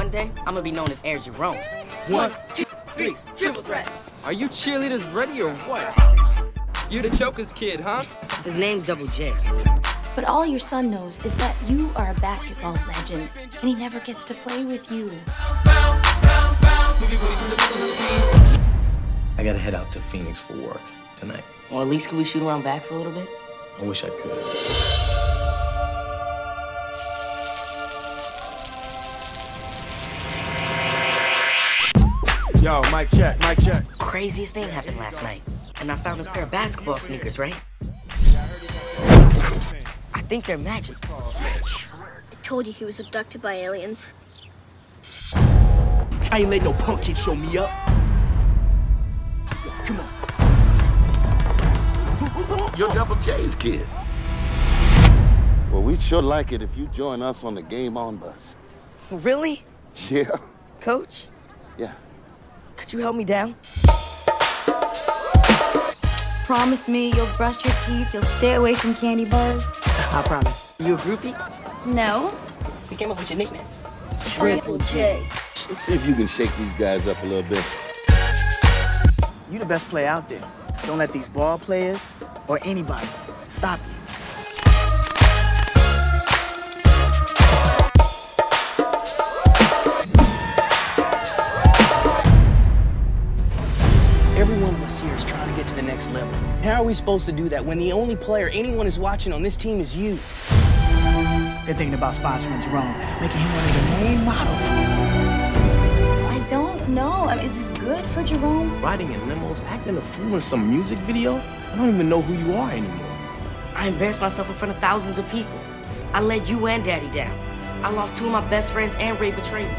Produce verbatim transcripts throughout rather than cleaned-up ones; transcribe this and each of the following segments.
one day, I'm gonna be known as Air Jerome. One, two, three, triple threats. Are you cheerleaders ready or what? You the Choker's kid, huh? His name's Double J. But all your son knows is that you are a basketball legend, and he never gets to play with you. I gotta head out to Phoenix for work tonight. Or at least can we shoot around back for a little bit? I wish I could. Yo, mic check, mic check. Craziest thing happened last night. And I found this pair of basketball sneakers, right? I think they're magic. I told you he was abducted by aliens. I ain't let no punk kid show me up. Come on. You're Double J's kid. Well, we'd sure like it if you join us on the Game On bus. Really? Yeah. Coach? Yeah. Could you help me down? Promise me you'll brush your teeth, you'll stay away from candy bars. I promise. You a groupie? No. We came up with your nickname. Triple J. Let's see if you can shake these guys up a little bit. You the best player out there. Don't let these ball players or anybody stop you. Every one of us here is trying to get to the next level. How are we supposed to do that when the only player anyone is watching on this team is you? They're thinking about sponsoring Jerome, making him one of the main models. I don't know. I mean, is this good for Jerome? Riding in limos, acting a fool in some music video? I don't even know who you are anymore. I embarrassed myself in front of thousands of people. I let you and Daddy down. I lost two of my best friends and Ray betrayed me.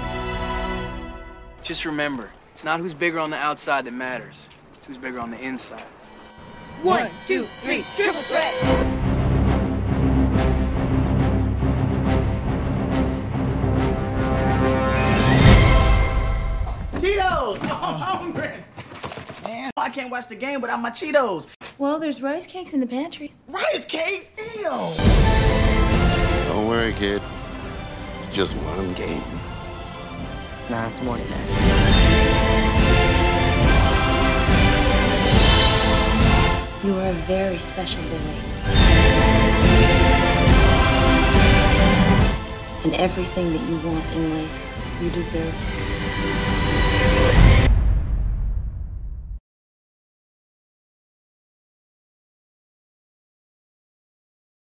Just remember, it's not who's bigger on the outside that matters. It's who's bigger on the inside. One, two, three, triple threats. Cheetos! I'm hungry! Man, I can't watch the game without my Cheetos. Well, there's rice cakes in the pantry. Rice cakes? Ew! Don't worry, kid. It's just one game. Nah, it's more than that. You are a very special boy. And everything that you want in life, you deserve.